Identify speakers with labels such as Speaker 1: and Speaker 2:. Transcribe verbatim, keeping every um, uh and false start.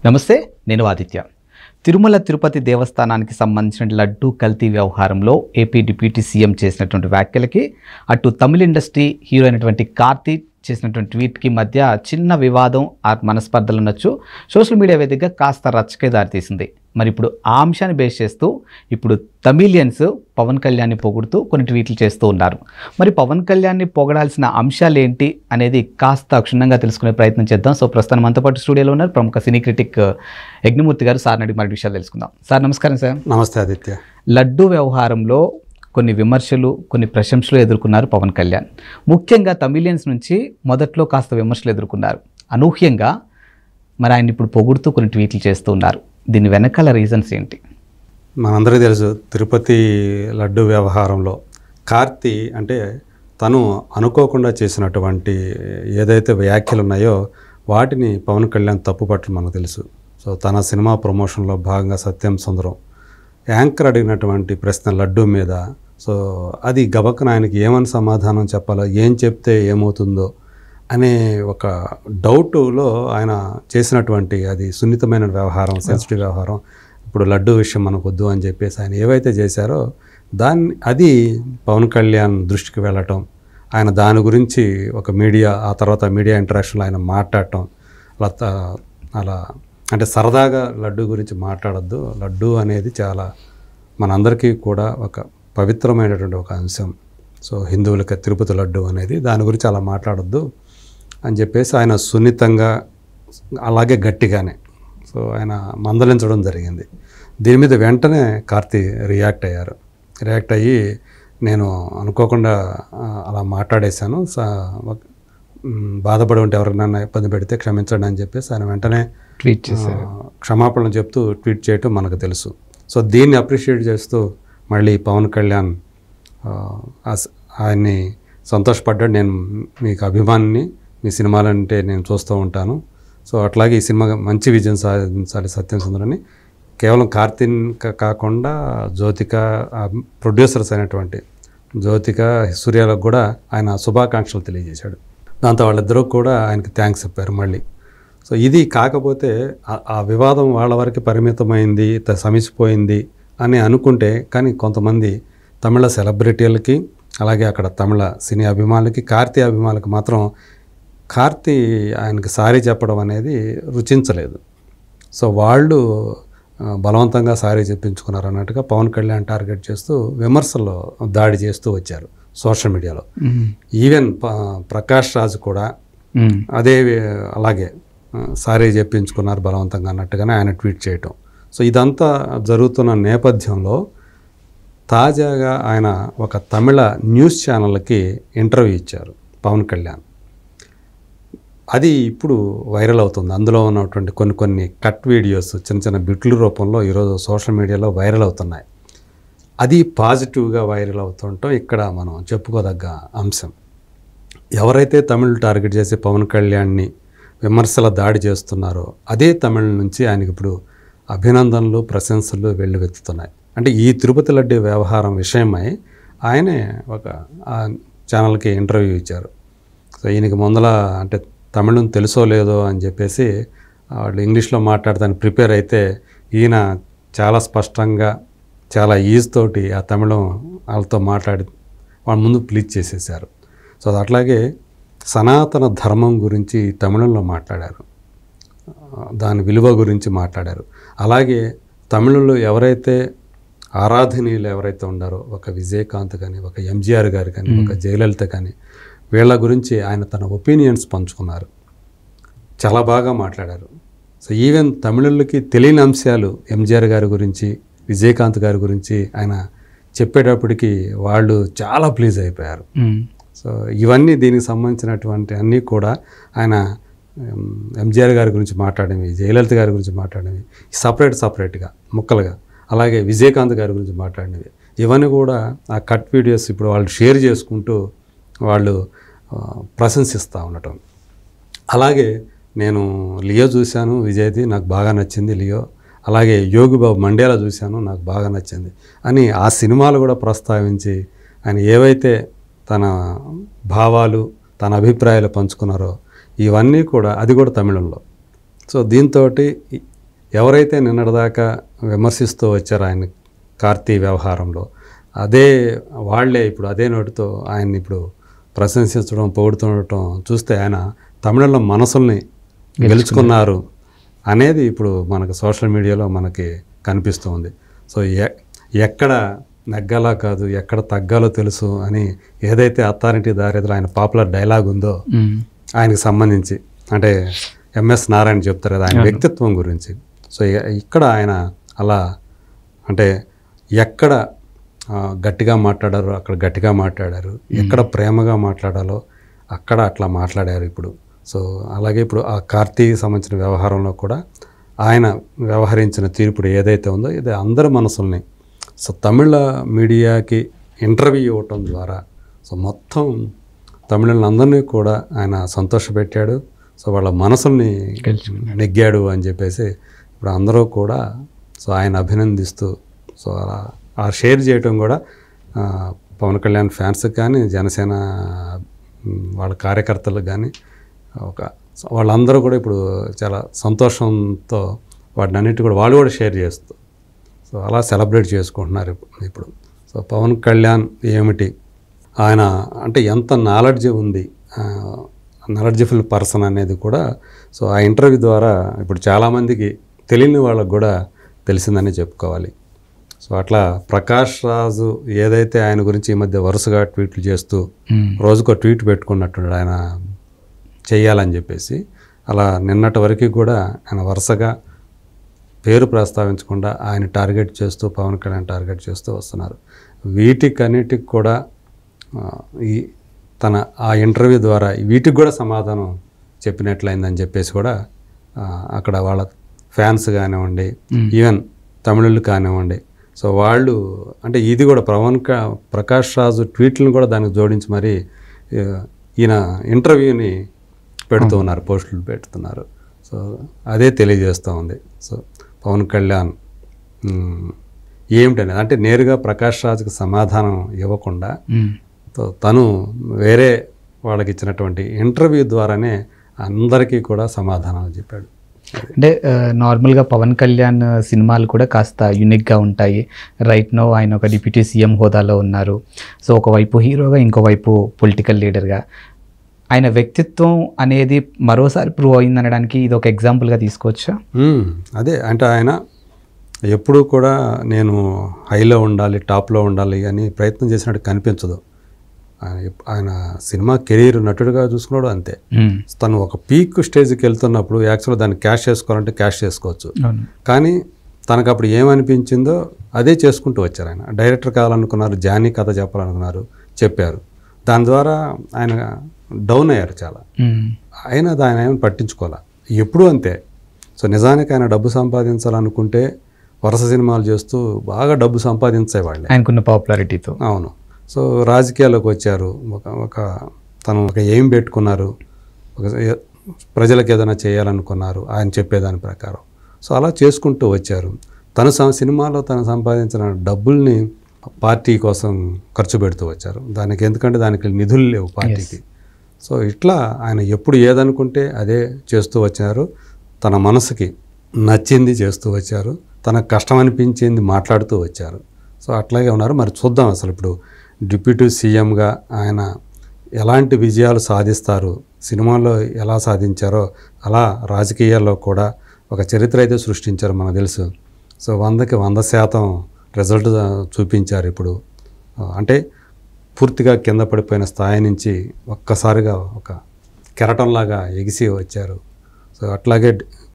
Speaker 1: నమస్తే, నేను ఆదిత్య. తిరుమల తిరుపతి దేవస్థానానికి సంబంధించిన లడ్డూ కల్తీ వ్యవహారంలో ఏపీ డిప్యూటీ సీఎం చేసినటువంటి వ్యాఖ్యలకి, అటు తమిళ ఇండస్ట్రీ హీరో అయినటువంటి కార్తీ చేసినటువంటి ట్వీట్కి మధ్య చిన్న వివాదం ఆ మనస్పర్ధలు ఉండొచ్చు. సోషల్ మీడియా వేదికగా కాస్త రచ్చకే దారితీసింది. మరి ఇప్పుడు ఆ అంశాన్ని బేస్ చేస్తూ ఇప్పుడు తమిళియన్స్ పవన్ కళ్యాణ్ని పొగుడుతూ కొన్ని ట్వీట్లు చేస్తూ ఉన్నారు. మరి పవన్ కళ్యాణ్ని పొగడాల్సిన అంశాలు ఏంటి అనేది కాస్త క్షుణ్ణంగా తెలుసుకునే ప్రయత్నం చేద్దాం. సో ప్రస్తుతం మనతో పాటు స్టూడియోలో ఉన్నారు ప్రముఖ సినీ క్రిటిక్ యజ్ఞమూర్తి గారు. సార్ అడిగి మరి విషయాలు తెలుసుకుందాం. సార్ నమస్కారం. సార్
Speaker 2: నమస్తే ఆదిత్య.
Speaker 1: లడ్డూ వ్యవహారంలో కొన్ని విమర్శలు, కొన్ని ప్రశంసలు ఎదుర్కొన్నారు పవన్ కళ్యాణ్. ముఖ్యంగా తమిళియన్స్ నుంచి మొదట్లో కాస్త విమర్శలు ఎదుర్కొన్నారు. అనూహ్యంగా మరి ఆయన ఇప్పుడు పొగుడుతూ కొన్ని ట్వీట్లు చేస్తూ ఉన్నారు. దీని వెనకాల రీజన్స్ ఏంటి?
Speaker 2: మనందరికీ తెలుసు, తిరుపతి లడ్డు వ్యవహారంలో కార్తీ అంటే తను అనుకోకుండా చేసినటువంటి ఏదైతే వ్యాఖ్యలు ఉన్నాయో వాటిని పవన్ కళ్యాణ్ తప్పుపట్టడం మనకు తెలుసు. సో తన సినిమా ప్రమోషన్లో భాగంగా సత్యం సుందరం యాంకర్ అడిగినటువంటి ప్రశ్న లడ్డు మీద, సో అది గబక్కన ఆయనకి ఏమని సమాధానం చెప్పాలో, ఏం చెప్తే ఏమవుతుందో అనే ఒక డౌట్లో ఆయన చేసినటువంటి అది సున్నితమైన వ్యవహారం, సెన్సిటివ్ వ్యవహారం. ఇప్పుడు లడ్డు విషయం మనకు వద్దు అని చెప్పేసి ఆయన ఏవైతే చేశారో దాన్ని అది పవన్ కళ్యాణ్ దృష్టికి వెళ్ళటం, ఆయన దాని గురించి ఒక మీడియా ఆ తర్వాత మీడియా ఇంటరాక్షన్లో ఆయన మాట్లాడటం, అలా అలా అంటే సరదాగా లడ్డు గురించి మాట్లాడద్దు, లడ్డు అనేది చాలా మనందరికీ కూడా ఒక పవిత్రమైనటువంటి ఒక అంశం. సో హిందువులకి తిరుపతి లడ్డు అనేది, దాని గురించి అలా మాట్లాడద్దు అని చెప్పేసి ఆయన సున్నితంగా అలాగే గట్టిగానే సో ఆయన మందలించడం జరిగింది. దీని మీద వెంటనే కార్తీ రియాక్ట్ అయ్యారు. రియాక్ట్ అయ్యి నేను అనుకోకుండా అలా మాట్లాడేశాను, బాధపడి ఉంటే ఎవరికైనా ఇబ్బంది పెడితే క్షమించండి అని చెప్పేసి ఆయన వెంటనే
Speaker 1: ట్వీట్ చేశారు.
Speaker 2: క్షమాపణలు చెప్తూ ట్వీట్ చేయటం మనకు తెలుసు. సో దీన్ని అప్రిషియేట్ చేస్తూ మళ్ళీ పవన్ కళ్యాణ్ ఆయన్ని సంతోషపడ్డాడు. నేను మీకు అభిమానిని, మీ సినిమాలంటే నేను చూస్తూ ఉంటాను, సో అట్లాగే ఈ సినిమా మంచి విజయం సాధించాలి సత్యం సుందరని కేవలం కార్తీన్ కాకుండా జ్యోతిక ప్రొడ్యూసర్స్ అయినటువంటి జ్యోతిక సూర్యాలకు కూడా ఆయన శుభాకాంక్షలు తెలియజేశాడు. దాంతో వాళ్ళిద్దరూ కూడా ఆయనకి థ్యాంక్స్ చెప్పారు మళ్ళీ. సో ఇది కాకపోతే ఆ వివాదం వాళ్ళ వరకు పరిమితమైంది, సమసిపోయింది అని అనుకుంటే, కానీ కొంతమంది తమిళ సెలబ్రిటీలకి అలాగే అక్కడ తమిళ సినీ అభిమానులకి, కార్తీ అభిమానులకి మాత్రం కార్తీ ఆయనకి సారీ చెప్పడం అనేది రుచించలేదు. సో వాళ్ళు బలవంతంగా సారీ చెప్పించుకున్నారు అన్నట్టుగా పవన్ కళ్యాణ్ టార్గెట్ చేస్తూ విమర్శల్లో దాడి చేస్తూ వచ్చారు సోషల్ మీడియాలో. ఈవెన్ ప్రకాష్ రాజ్ కూడా అదే అలాగే సారీ చెప్పించుకున్నారు బలవంతంగా అన్నట్టుగానే ఆయన ట్వీట్ చేయటం. సో ఇదంతా జరుగుతున్న నేపథ్యంలో తాజాగా ఆయన ఒక తమిళ న్యూస్ ఛానల్కి ఇంటర్వ్యూ ఇచ్చారు పవన్ కళ్యాణ్. అది ఇప్పుడు వైరల్ అవుతుంది. అందులో ఉన్నటువంటి కొన్ని కొన్ని కట్ వీడియోస్ చిన్న చిన్న బిట్ల రూపంలో ఈరోజు సోషల్ మీడియాలో వైరల్ అవుతున్నాయి. అది పాజిటివ్గా వైరల్ అవుతుంటాం ఇక్కడ మనం చెప్పుకోదగ్గ అంశం. ఎవరైతే తమిళ్ టార్గెట్ చేసి పవన్ కళ్యాణ్ని విమర్శల దాడి చేస్తున్నారో అదే తమిళ నుంచి ఆయనకి ఇప్పుడు అభినందనలు, ప్రశంసలు వెల్లువెత్తుతున్నాయి. అంటే ఈ తిరుపతి లడ్డు వ్యవహారం విషయమై ఆయనే ఒక ఛానల్కి ఇంటర్వ్యూ ఇచ్చారు. సో ఈయనకి ముందల అంటే తమిళం తెలుసో లేదో అని చెప్పేసి వాళ్ళు ఇంగ్లీష్లో మాట్లాడతానికి ప్రిపేర్ అయితే ఈయన చాలా స్పష్టంగా చాలా ఈజ్ తోటి ఆ తమిళం వాళ్ళతో మాట్లాడి వాళ్ళ ముందు ప్లీజ్ చేసేసారు. సో అట్లాగే సనాతన ధర్మం గురించి తమిళంలో మాట్లాడారు, దాని విలువ గురించి మాట్లాడారు. అలాగే తమిళంలో ఎవరైతే ఆరాధనీయులు ఎవరైతే ఉన్నారో ఒక విజయకాంత్ కానీ, ఒక ఎంజీఆర్ గారు కానీ, ఒక జయలలిత కానీ, వీళ్ళ గురించి ఆయన తన ఒపీనియన్స్ పంచుకున్నారు, చాలా బాగా మాట్లాడారు. సో ఈవెన్ తమిళులకి తెలియని అంశాలు ఎంజీఆర్ గారి గురించి, విజయకాంత్ గారి గురించి ఆయన చెప్పేటప్పటికి వాళ్ళు చాలా ప్లీజ్ అయిపోయారు. సో ఇవన్నీ దీనికి సంబంధించినటువంటి అన్నీ కూడా ఆయన ఎంజీఆర్ గారి గురించి మాట్లాడేవి, జయలలిత గారి గురించి మాట్లాడేవి సపరేట్ సపరేట్గా ముక్కలుగా, అలాగే విజయకాంత్ గారి గురించి మాట్లాడినవి, ఇవన్నీ కూడా ఆ కట్ వీడియోస్ ఇప్పుడు వాళ్ళు షేర్ చేసుకుంటూ వాళ్ళు ప్రశంసిస్తూ ఉండటం. అలాగే నేను లియో చూశాను, విజయ్ది నాకు బాగా నచ్చింది లియో, అలాగే యోగిబాబు మండేలా చూశాను, నాకు బాగా నచ్చింది అని ఆ సినిమాలు కూడా ప్రస్తావించి ఆయన ఏవైతే తన భావాలు, తన అభిప్రాయాలు పంచుకున్నారో ఇవన్నీ కూడా, అది కూడా తమిళంలో. సో దీంతో ఎవరైతే నిన్నటిదాకా విమర్శిస్తూ వచ్చారో ఆయన కార్తీ వ్యవహారంలో, అదే వాళ్లే ఇప్పుడు అదే నోటితో ఆయన్ని ఇప్పుడు ప్రశంసించడం, పొగుడుతుండటం చూస్తే ఆయన తమిళంలో మనసుల్ని గెలుచుకున్నారు అనేది ఇప్పుడు మనకు సోషల్ మీడియాలో మనకి కనిపిస్తుంది. సో ఎ ఎక్కడ నెగ్గాలా కాదు, ఎక్కడ తగ్గాలో తెలుసు అని ఏదైతే అథారిటీ దారిద్ర ఆయన పాపులర్ డైలాగ్ ఉందో ఆయనకి సంబంధించి, అంటే ఎంఎస్ నారాయణ చెప్తారు కదా ఆయన వ్యక్తిత్వం గురించి. సో ఇక్కడ ఆయన అలా అంటే ఎక్కడ గట్టిగా మాట్లాడారో అక్కడ గట్టిగా మాట్లాడారు, ఎక్కడ ప్రేమగా మాట్లాడాలో అక్కడ అట్లా మాట్లాడారు ఇప్పుడు. సో అలాగే ఇప్పుడు ఆ కార్తీకి సంబంధించిన వ్యవహారంలో కూడా ఆయన వ్యవహరించిన తీర్పుడు ఏదైతే ఉందో ఇది అందరి మనసుల్ని, సో తమిళ మీడియాకి ఇంటర్వ్యూ ఇవ్వటం ద్వారా సో మొత్తం తమిళులందరినీ కూడా ఆయన సంతోషపెట్టాడు. సో వాళ్ళ మనసుల్ని నెగ్గాడు అని చెప్పేసి ఇప్పుడు అందరూ కూడా సో ఆయన అభినందిస్తూ సో అలా ఆ షేర్ చేయటం కూడా పవన్ కళ్యాణ్ ఫ్యాన్స్కి కానీ జనసేన వాళ్ళ కార్యకర్తలకు కానీ ఒక వాళ్ళందరూ కూడా ఇప్పుడు చాలా సంతోషంతో వాటిని అన్నిటి కూడా వాళ్ళు కూడా షేర్ చేస్తూ సో అలా సెలబ్రేట్ చేసుకుంటున్నారు ఇప్పుడు. సో పవన్ కళ్యాణ్ ఏమిటి, ఆయన అంటే ఎంత నాలెడ్జ్ ఉంది, నాలెడ్జ్ఫుల్ పర్సన్ అనేది కూడా సో ఆ ఇంటర్వ్యూ ద్వారా ఇప్పుడు చాలామందికి తెలియని వాళ్ళకు కూడా తెలిసిందని చెప్పుకోవాలి. సో అట్లా ప్రకాష్ రాజు ఏదైతే ఆయన గురించి ఈ మధ్య వరుసగా ట్వీట్లు చేస్తూ రోజుకో ట్వీట్ పెట్టుకున్నట్టున్నాడు ఆయన చేయాలని చెప్పేసి, అలా నిన్నటి వరకు కూడా ఆయన వరుసగా పేరు ప్రస్తావించకుండా ఆయన టార్గెట్ చేస్తూ పవన్ కళ్యాణ్ టార్గెట్ చేస్తూ వస్తున్నారు. వీటికన్నిటికి కూడా ఈ తన ఆ ఇంటర్వ్యూ ద్వారా వీటికి కూడా సమాధానం చెప్పినట్లయిందని చెప్పేసి కూడా అక్కడ వాళ్ళ ఫ్యాన్స్ కానివ్వండి, ఈవెన్ తమిళులు కానివ్వండి, సో వాళ్ళు అంటే ఇది కూడా పవన్ ప్రకాష్ రాజు ట్వీట్లను కూడా దానికి జోడించి మరి ఈయన ఇంటర్వ్యూని పెడుతూ ఉన్నారు, పోస్టులు పెడుతున్నారు. సో అదే తెలియజేస్తూ ఉంది. సో పవన్ కళ్యాణ్ ఏమిటనేది అంటే నేరుగా ప్రకాష్ రాజుకి సమాధానం ఇవ్వకుండా తను వేరే వాళ్ళకి ఇచ్చినటువంటి ఇంటర్వ్యూ ద్వారానే అందరికీ కూడా సమాధానాలు చెప్పాడు.
Speaker 1: అంటే నార్మల్గా పవన్ కళ్యాణ్ సినిమాలు కూడా కాస్త యూనిక్గా ఉంటాయి. రైట్ నో ఆయన ఒక డిప్యూటీ సీఎం హోదాలో ఉన్నారు. సో ఒకవైపు హీరోగా, ఇంకోవైపు పొలిటికల్ లీడర్గా. ఆయన వ్యక్తిత్వం అనేది మరోసారి ప్రూవ్ అయిందనడానికి ఇది ఒక ఎగ్జాంపుల్గా తీసుకోవచ్చా?
Speaker 2: అదే అంటే ఆయన ఎప్పుడూ కూడా నేను హైలో ఉండాలి, టాప్లో ఉండాలి అని ప్రయత్నం చేసినట్టు కనిపించదు. ఆయన సినిమా కెరీర్ నటుడిగా చూసుకున్నాడు అంతే. తను ఒక పీక్ స్టేజ్కి వెళ్తున్నప్పుడు యాక్చువల్గా దాన్ని క్యాష్ చేసుకోవాలంటే క్యాష్ చేసుకోవచ్చు, కానీ తనకు అప్పుడు ఏమనిపించిందో అదే చేసుకుంటూ వచ్చారు. ఆయన డైరెక్టర్ కావాలనుకున్నారు, జానీ కథ చెప్పాలనుకున్నారు, చెప్పారు. దాని ద్వారా ఆయన డౌన్ అయ్యారు చాలా. ఆయన ఆయన ఏమైనా పట్టించుకోవాలి, ఎప్పుడూ అంతే. సో నిజానికి ఆయన డబ్బు సంపాదించాలనుకుంటే వరుస సినిమాలు చేస్తూ బాగా డబ్బు సంపాదించేవాళ్ళే
Speaker 1: ఆయనకున్న పాపులారిటీతో.
Speaker 2: అవును. సో రాజకీయాల్లోకి వచ్చారు, ఒక ఒక తను ఒక ఎయిమ్ పెట్టుకున్నారు, ఒక ప్రజలకు ఏదైనా చేయాలనుకున్నారు ఆయన చెప్పేదాని ప్రకారం. సో అలా చేసుకుంటూ వచ్చారు. తను సినిమాలో తను సంపాదించిన డబ్బుల్ని పార్టీ కోసం ఖర్చు పెడుతూ వచ్చారు. దానికి ఎందుకంటే దానికి నిధులు లేవు పార్టీకి. సో ఇట్లా ఆయన ఎప్పుడు ఏదనుకుంటే అదే చేస్తూ వచ్చారు. తన మనసుకి నచ్చింది చేస్తూ వచ్చారు, తనకు కష్టం అనిపించింది మాట్లాడుతూ వచ్చారు. సో అట్లాగే ఉన్నారు. మరి చూద్దాం అసలు ఇప్పుడు డిప్యూటీ సీఎంగా ఆయన ఎలాంటి విజయాలు సాధిస్తారు, సినిమాల్లో ఎలా సాధించారో అలా రాజకీయాల్లో కూడా ఒక చరిత్ర అయితే సృష్టించారు మనకు తెలుసు. సో వందకి వంద శాతం రిజల్ట్ చూపించారు. ఇప్పుడు అంటే పూర్తిగా కింద పడిపోయిన స్థాయి నుంచి ఒక్కసారిగా ఒక కెరటంలాగా ఎగిసి వచ్చారు. సో అట్లాగే